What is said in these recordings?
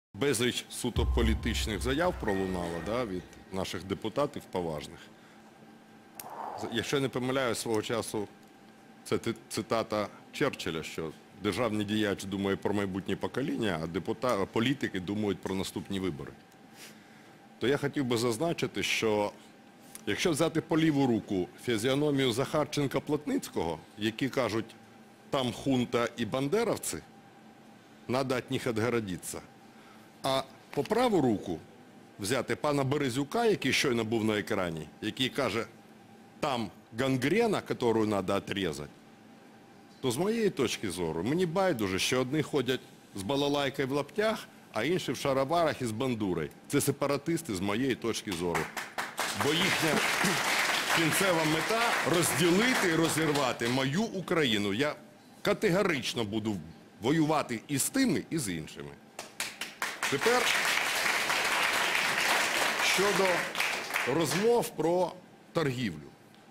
Безліч суто політичних заяв пролунало, да, від наших депутатів поважних. Якщо я не помиляю, свого часу це цитата Черчилля, що державний діяч думає про майбутнє покоління, а політики думають про наступні вибори. То я хотів би зазначити, що якщо взяти по ліву руку фізіономію Захарченка-Плотницького, які кажуть, там хунта і бандеровці, треба від них відгородитися. А по праву руку взяти пана Березюка, який щойно був на екрані, який каже, там гангрена, яку треба відрізати, то з моєї точки зору, мені байдуже, що одні ходять з балалайкою в лаптях, а інші в шароварах із бандурою. Це сепаратисти з моєї точки зору. Бо їхня кінцева мета – розділити і розірвати мою Україну. Я категорично буду воювати і з тими, і з іншими. Тепер щодо розмов про торгівлю.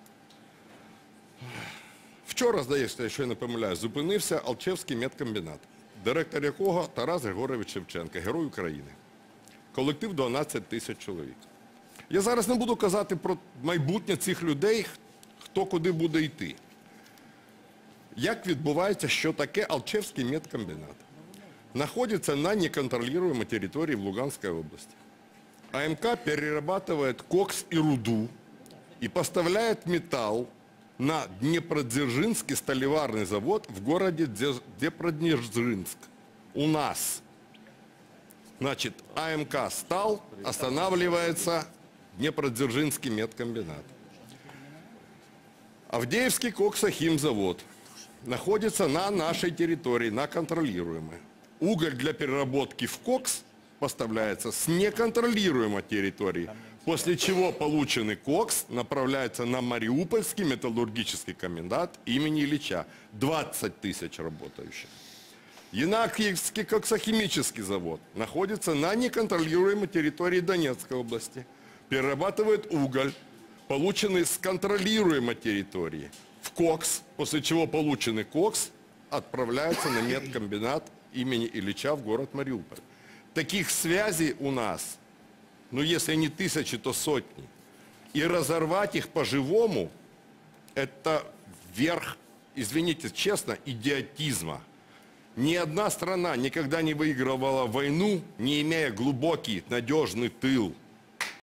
Вчора, здається, якщо я не помиляюсь, зупинився Алчевський медкомбінат, директор якого Тарас Григорович Шевченко, Герой України. Колектив 12 тисяч чоловік. Я зараз не буду казати про майбутнє цих людей, хто куди буде йти. Як відбувається, що таке Алчевський медкомбінат? Находится на неконтролируемой территории в Луганской области. АМК перерабатывает кокс и руду и поставляет металл на Днепродзержинский сталеварный завод в городе Днепродзержинск. У нас. Значит, АМК стал, останавливается Днепродзержинский медкомбинат. Авдеевский коксохимзавод находится на нашей территории, на контролируемой. Уголь для переработки в кокс поставляется с неконтролируемой территории, после чего полученный кокс направляется на Мариупольский металлургический комбинат имени Ильича. 20 тысяч работающих. Янакиевский коксохимический завод находится на неконтролируемой территории Донецкой области. Перерабатывает уголь, полученный с контролируемой территории, в кокс, после чего полученный кокс отправляется на медкомбинат имени Ильича в город Мариуполь. Таких связей у нас, ну если не тысячи, то сотни. И разорвать их по-живому, это верх, извините честно, идиотизма. Ни одна страна никогда не выигрывала войну, не имея глубокий, надежный тыл.